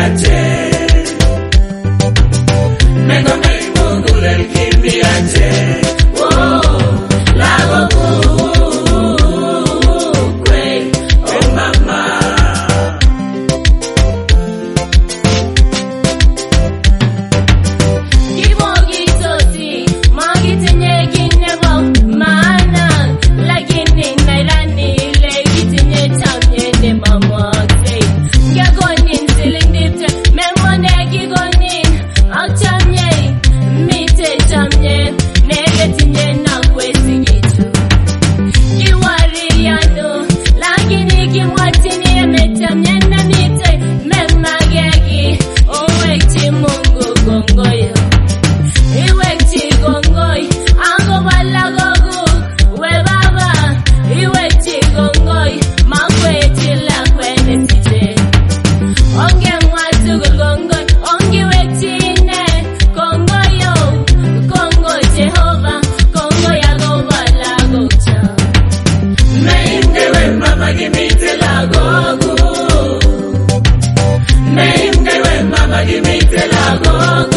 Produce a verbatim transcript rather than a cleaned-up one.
kimbiache. Mengo mei Mungu leo kimbiache. Oh, lago kukwe, oh mama. Kibogi toti, magiti nyegi nebo mana, lakini nairani legiti nye chamye ne mama te. Gagonin silindipte, memonegi gonin, ak chamye, mite chamye, negeti nye na kwezi gitu. Kiwari yano, lakini kimwatini emetamye na mite, memagegi, owekti Mungu gongoyo. Iwekti gongoy, ango wala gogu, we baba. Iwekti gongoy, makweti la kwene tite. Onge mwatu gongoy, onge wekti ne, gongoyo, gongo Jehova, gongo ya go wala gocha. MEIMGEI mama gimite la gogu. MEIMGEI mama gimite la gogu.